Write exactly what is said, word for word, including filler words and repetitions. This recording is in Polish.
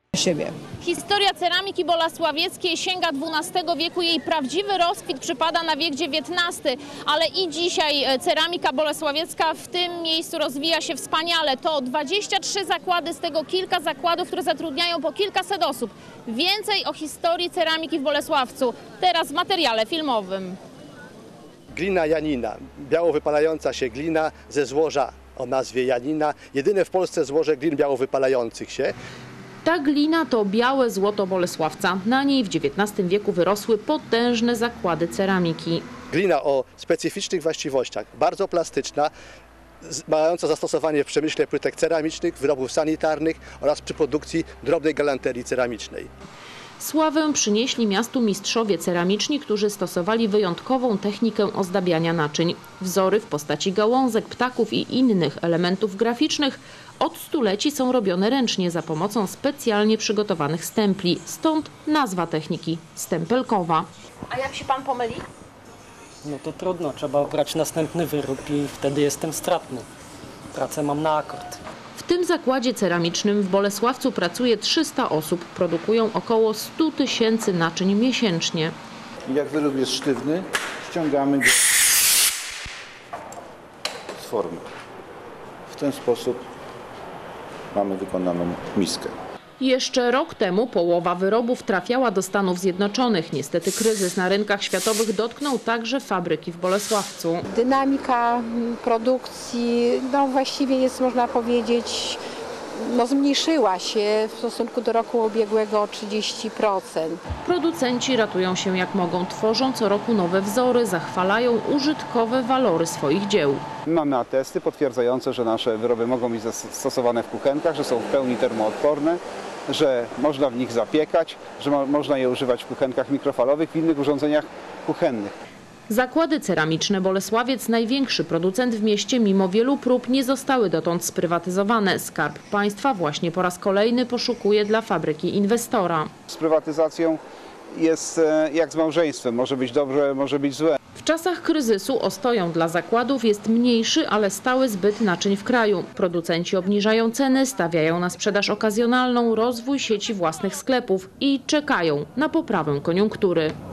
siebie. Historia ceramiki bolesławieckiej sięga dwunastego wieku. Jej prawdziwy rozkwit przypada na wiek dziewiętnasty, ale i dzisiaj ceramika bolesławiecka w tym miejscu rozwija się wspaniale. To dwadzieścia trzy zakłady, z tego kilka zakładów, które zatrudniają po kilkaset osób. Więcej o historii ceramiki w Bolesławcu teraz w materiale filmowym. Glina Janina, biało wypalająca się glina ze złoża o nazwie Janina. Jedyne w Polsce złoże glin biało wypalających się. Ta glina to białe złoto Bolesławca. Na niej w dziewiętnastym wieku wyrosły potężne zakłady ceramiki. Glina o specyficznych właściwościach, bardzo plastyczna, mająca zastosowanie w przemyśle płytek ceramicznych, wyrobów sanitarnych oraz przy produkcji drobnej galanterii ceramicznej. Sławę przynieśli miastu mistrzowie ceramiczni, którzy stosowali wyjątkową technikę ozdabiania naczyń. Wzory w postaci gałązek, ptaków i innych elementów graficznych od stuleci są robione ręcznie za pomocą specjalnie przygotowanych stempli. Stąd nazwa techniki – stempelkowa. A jak się pan pomyli? No to trudno, trzeba brać następny wyrób i wtedy jestem stratny. Pracę mam na akord. W tym zakładzie ceramicznym w Bolesławcu pracuje trzysta osób. Produkują około sto tysięcy naczyń miesięcznie. Jak wyrób jest sztywny, ściągamy go z formy. W ten sposób mamy wykonaną miskę. Jeszcze rok temu połowa wyrobów trafiała do Stanów Zjednoczonych. Niestety kryzys na rynkach światowych dotknął także fabryki w Bolesławcu. Dynamika produkcji no właściwie jest, można powiedzieć, no zmniejszyła się w stosunku do roku ubiegłego o trzydzieści procent. Producenci ratują się jak mogą, tworzą co roku nowe wzory, zachwalają użytkowe walory swoich dzieł. Mamy atesty potwierdzające, że nasze wyroby mogą być zastosowane w kuchenkach, że są w pełni termoodporne, że można w nich zapiekać, że mo można je używać w kuchenkach mikrofalowych, w innych urządzeniach kuchennych. Zakłady ceramiczne Bolesławiec, największy producent w mieście, mimo wielu prób nie zostały dotąd sprywatyzowane. Skarb Państwa właśnie po raz kolejny poszukuje dla fabryki inwestora. Z prywatyzacją jest jak z małżeństwem, może być dobre, może być złe. W czasach kryzysu ostoją dla zakładów jest mniejszy, ale stały zbyt naczyń w kraju. Producenci obniżają ceny, stawiają na sprzedaż okazjonalną, rozwój sieci własnych sklepów i czekają na poprawę koniunktury.